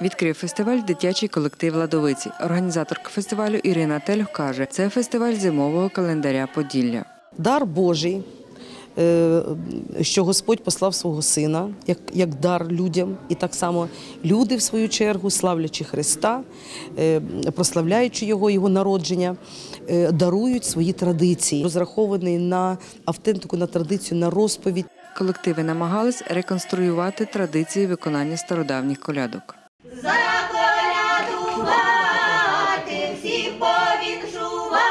Відкрив фестиваль дитячий колектив «Ладовиці». Організаторка фестивалю Ірина Тельх каже, це фестиваль зимового календаря Поділля. Дар Божий, що Господь послав свого Сина, як дар людям. І так само люди, в свою чергу, славлячи Христа, прославляючи Його народження, дарують свої традиції, розраховані на автентику, на традицію, на розповідь. Колективи намагались реконструювати традиції виконання стародавніх колядок. Заколядувати, всіх повіншувати,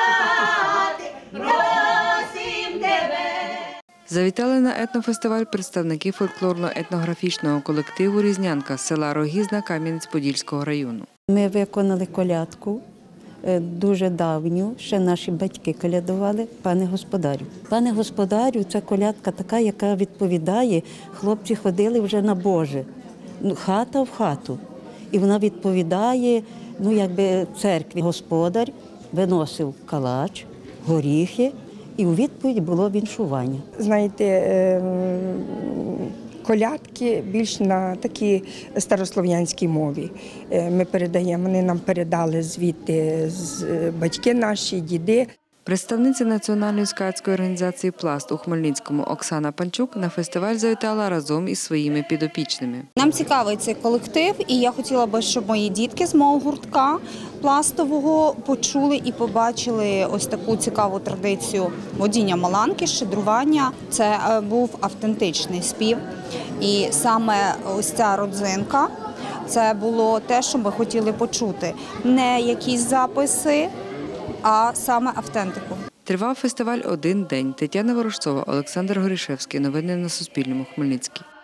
просим тебе. Завітали на етнофестиваль представники фольклорно-етнографічного колективу «Різнянка» з села Рогізна Кам'янець-Подільського району. Ми виконали колядку, дуже давню, ще наші батьки колядували, «Пане господарю». «Пане господарю» – це колядка така, яка відповідає, хлопці ходили вже на Боже, хата в хату. І вона відповідає, церкві. Господар виносив калач, горіхи, і у відповідь було віншування. Знаєте, колядки більш на такій старослов'янській мові. Ми передаємо, вони нам передали звідти батьки наші, діди. Представниця національної скаутської організації «Пласт» у Хмельницькому Оксана Панчук на фестиваль завітала разом із своїми підопічними. Нам цікавий цей колектив, і я хотіла би, щоб мої дітки з мого гуртка пластового почули і побачили ось таку цікаву традицію водіння маланки, щедрування. Це був автентичний спів. І саме ось ця родзинка – це було те, що ми хотіли почути. Не якісь записи, а саме автентику. Тривав фестиваль один день. Тетяна Ворожцова, Олександр Горішевський. Новини на Суспільному. Хмельницький.